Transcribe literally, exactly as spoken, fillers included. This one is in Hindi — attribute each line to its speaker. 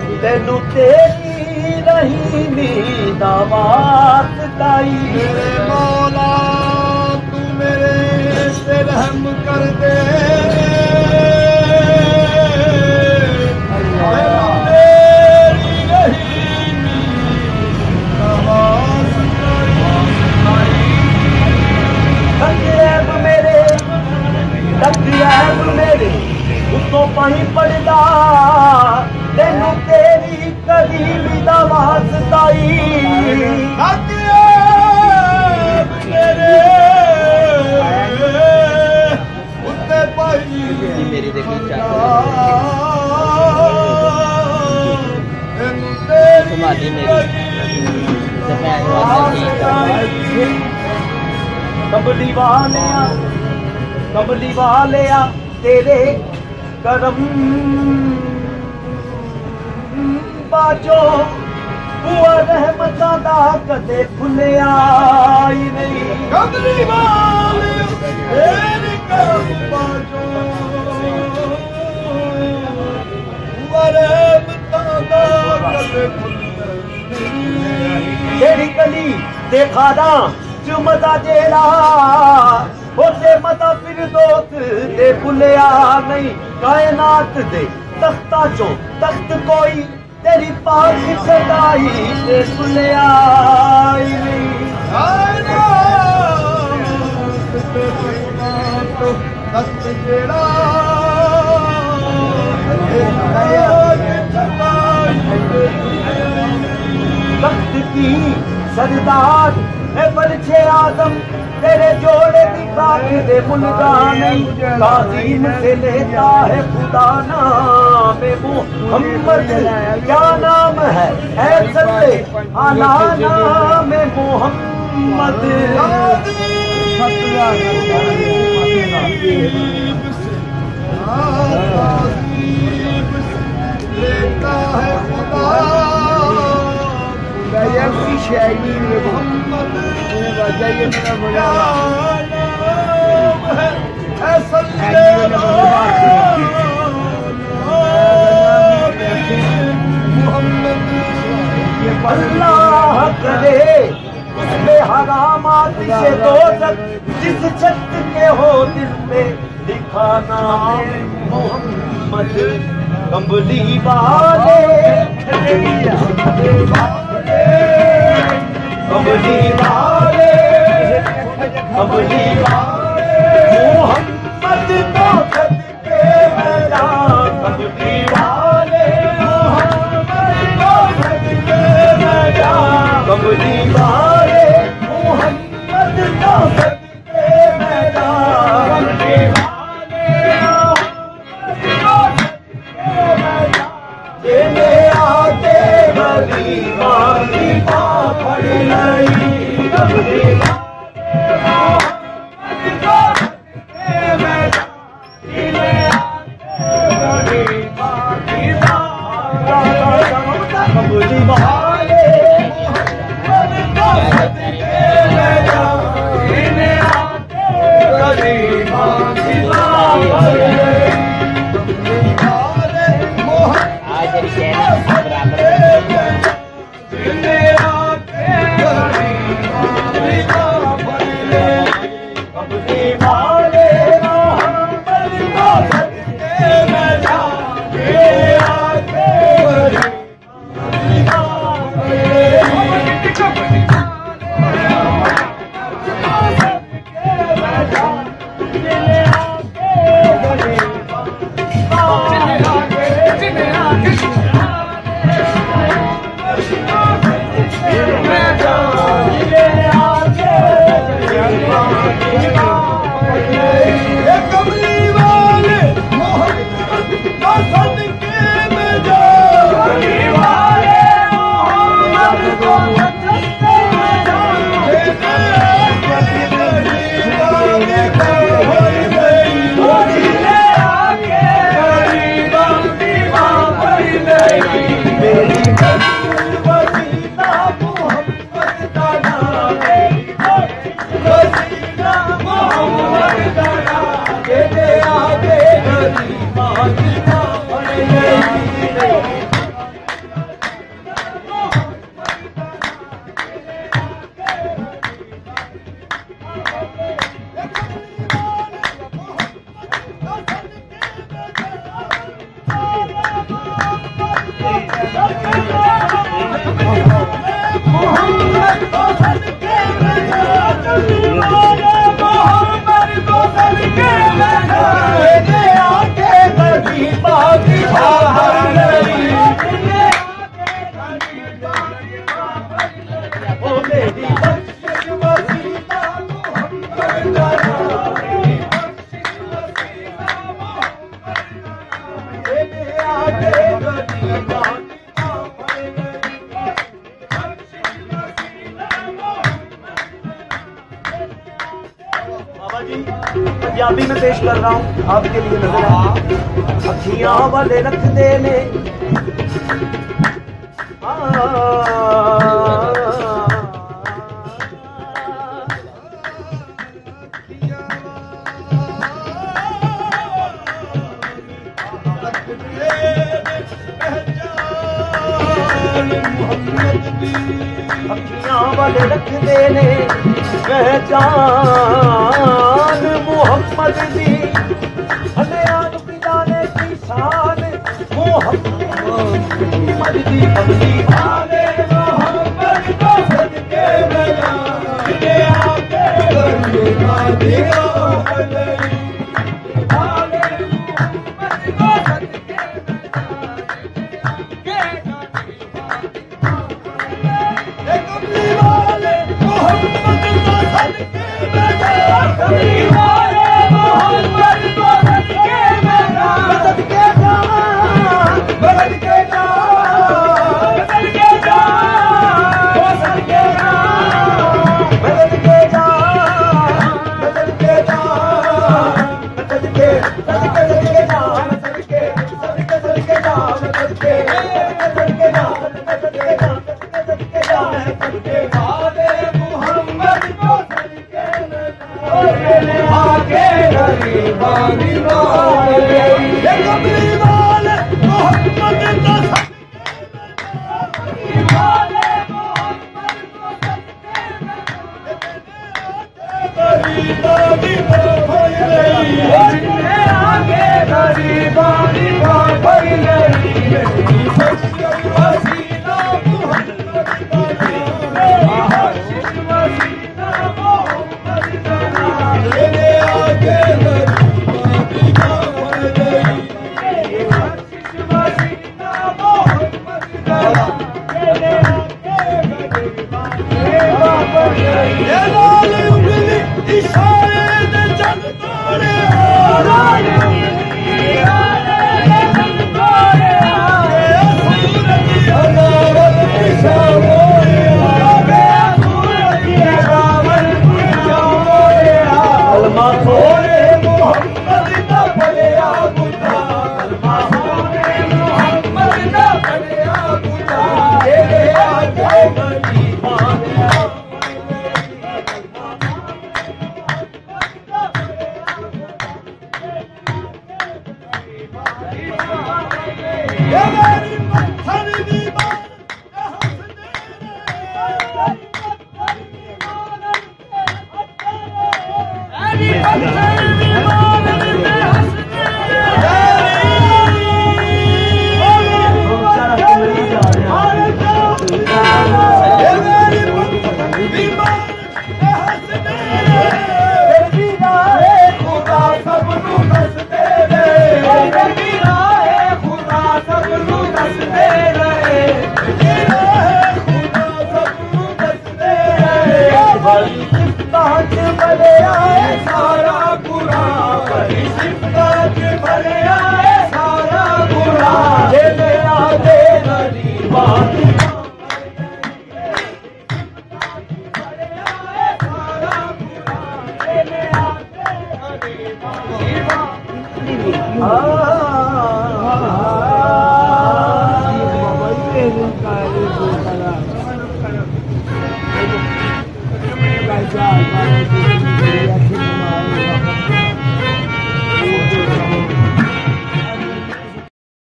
Speaker 1: तेनू तेरी रहीमी दा वास्ताई।
Speaker 2: मेरे मौला तू मेरे पे रहम कर दे, तेरी रहीमी दा वास्ताई।
Speaker 1: तकलीफ मेरे तकलीफ मेरे उत्तों पानी पड़दा, तेनू तेरी करीबी दा वास्ताई।
Speaker 2: मेरे उत्ते पाई
Speaker 3: मेरी देखी तुम्हारी मेरी
Speaker 1: कबली वाले कबली वाले तेरे करम बाजो हुआ रहमत दा कदे खुलिया ही नहीं।
Speaker 2: कबली वाले तेरे करम बाजो हुआ रहमत दा कदे खुलिया नहीं।
Speaker 1: तेरी गली देखा ना चुमदा जेड़ा होते मता फिर दोस्त दे भुलिया नहीं। कायनात दे तख्ता चो तख्त कोई तेरी पाक सदाई दे भुलिया नहीं।
Speaker 2: तख्त जेड़ा
Speaker 1: तख्त की सरदार है बलछे आदम, तेरे जोड़े की खाक दे मुल्का नहीं। ताज़ीम से लेता है खुदा नाम मोहम्मद, क्या नाम है ऐ सल्ले आला नाम मोहम्मद।
Speaker 2: लेता है खुदा की शायरी मोहम्मद, जाइए मेरा बोला
Speaker 1: अल्लाह करे उसमें हरामात से दोज़ख, जिस छत के हो दिल पे लिखा नाम मोहम्मद। कंबली वाले कंबली वाले कंबली वाले मोहम्मद को सदके में जा। कंबली वाले मोहम्मद को सदके में जा। कंबली वाले मोहम्मद को सदके में जा। कंबली वाले मोहम्मद को सदके में जा। जेने आते गरीबां की बात पड़ गई। कंबली वाले मोहम्मद को सदके में जा। जेने आते गरीबां की बात कंबली वाले मोहम्मद को सदके में जा। जेने आते गरीबां की बात पड़ गई। पंजाबी में पेश कर रहा हूँ आपके लिए नजर है। अखियां वाले रख देने अखियां वाले रख देने पहचान मोहम्मद दी हलियान पिलाने की शान मोहम्मद दी अमली आले मोहम्मद को सदके मिला ये आके दुनिया दियो आले मोहम्मद को सदके सारा